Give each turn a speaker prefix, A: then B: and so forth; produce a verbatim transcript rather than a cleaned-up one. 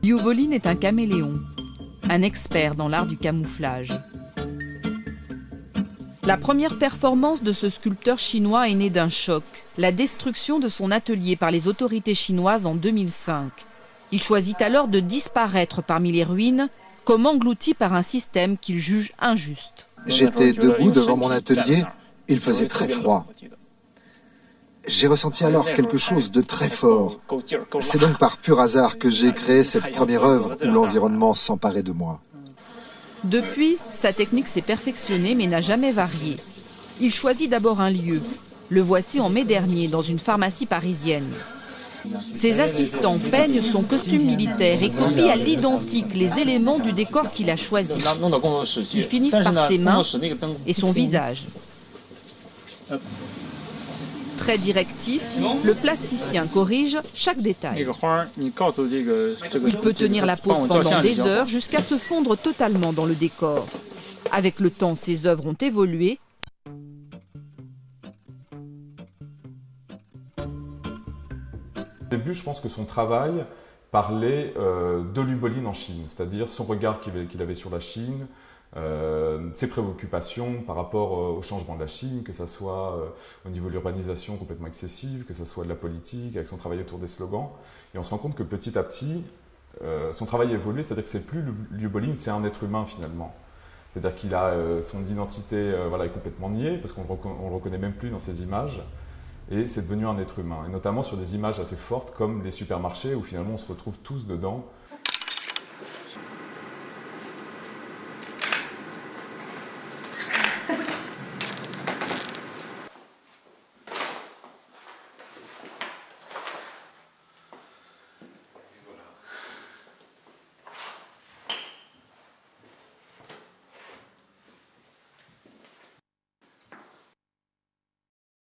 A: Liu Bolin est un caméléon, un expert dans l'art du camouflage. La première performance de ce sculpteur chinois est née d'un choc, la destruction de son atelier par les autorités chinoises en deux mille cinq. Il choisit alors de disparaître parmi les ruines, comme englouti par un système qu'il juge injuste.
B: J'étais debout devant mon atelier, il faisait très froid. J'ai ressenti alors quelque chose de très fort. C'est donc par pur hasard que j'ai créé cette première œuvre où l'environnement s'emparait de moi.
A: Depuis, sa technique s'est perfectionnée mais n'a jamais varié. Il choisit d'abord un lieu. Le voici en mai dernier dans une pharmacie parisienne. Ses assistants peignent son costume militaire et copient à l'identique les éléments du décor qu'il a choisi. Ils finissent par ses mains et son visage. Très directif, le plasticien corrige chaque détail. Il peut tenir la pose pendant des heures jusqu'à se fondre totalement dans le décor. Avec le temps, ses œuvres ont évolué.
C: Au début, je pense que son travail parlait euh, de Liu Bolin en Chine, c'est-à-dire son regard qu'il avait, qu'il avait sur la Chine, euh, ses préoccupations par rapport euh, au changement de la Chine, que ce soit euh, au niveau de l'urbanisation complètement excessive, que ce soit de la politique, avec son travail autour des slogans. Et on se rend compte que petit à petit, euh, son travail a évolué, c'est-à-dire que c'est plus Liu Bolin, c'est un être humain finalement. C'est-à-dire qu'il a euh, son identité euh, voilà, est complètement niée, parce qu'on ne le reconnaît même plus dans ses images. Et c'est devenu un être humain, et notamment sur des images assez fortes comme les supermarchés où finalement on se retrouve tous dedans